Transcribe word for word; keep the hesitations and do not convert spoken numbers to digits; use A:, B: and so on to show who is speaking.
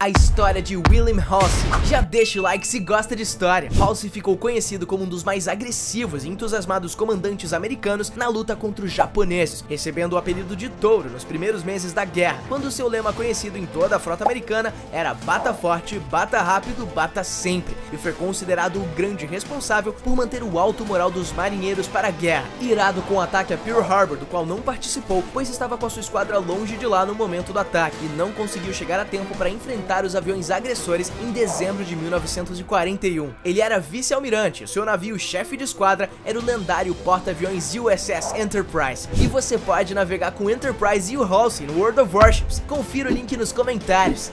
A: A história de William Halsey. Já deixa o like se gosta de história. Halsey ficou conhecido como um dos mais agressivos e entusiasmados comandantes americanos na luta contra os japoneses, recebendo o apelido de Touro nos primeiros meses da guerra, quando seu lema conhecido em toda a frota americana era bata forte, bata rápido, bata sempre, e foi considerado o grande responsável por manter o alto moral dos marinheiros para a guerra. Irado com o ataque a Pearl Harbor, do qual não participou, pois estava com a sua esquadra longe de lá no momento do ataque e não conseguiu chegar a tempo para enfrentar os aviões agressores em dezembro de mil novecentos e quarenta e um. Ele era vice-almirante, seu navio chefe de esquadra era o lendário porta-aviões U S S Enterprise. E você pode navegar com o Enterprise e o Halsey no World of Warships. Confira o link nos comentários.